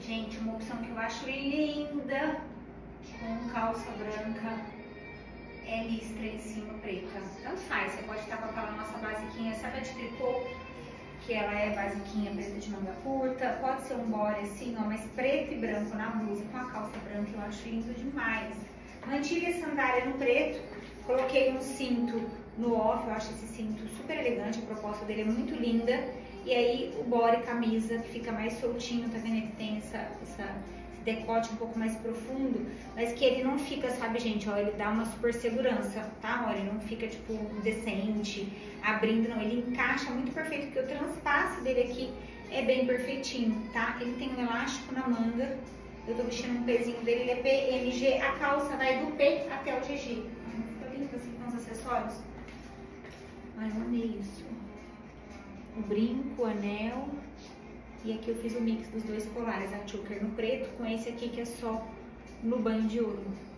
Gente, uma opção que eu acho linda, com calça branca, é listra em cima preta. Tanto faz, você pode estar com aquela nossa basiquinha, sabe a de tricô? Que ela é basiquinha preta de manga curta, pode ser um body assim, ó, mas preto e branco na blusa com a calça branca, eu acho lindo demais. Mantive a sandália no preto, coloquei um cinto no off, eu acho esse cinto super elegante, a proposta dele é muito linda. E aí o body camisa, que fica mais soltinho, tá vendo? Ele tem esse decote um pouco mais profundo, mas que ele não fica, sabe, gente, ó, ele dá uma super segurança, tá? Ó, ele não fica, tipo, decente, abrindo, não. Ele encaixa muito perfeito, porque o transpasse dele aqui é bem perfeitinho, tá? Ele tem um elástico na manga, eu tô vestindo um pezinho dele, ele é PMG, a calça vai do P até o GG. Fica lindo assim com os acessórios. Ai, eu amei isso. O brinco, o anel, e aqui eu fiz o mix dos dois colares, a choker no preto com esse aqui que é só no banho de ouro.